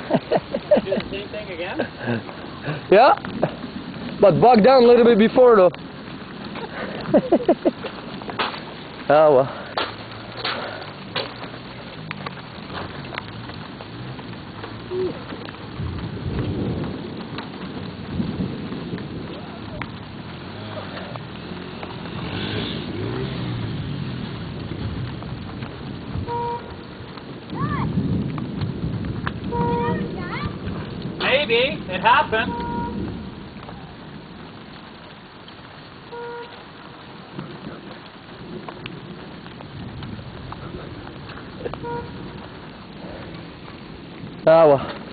Do the same thing again? Yeah, but bog down a little bit before though. Oh well. Maybe. It happened. Ah well.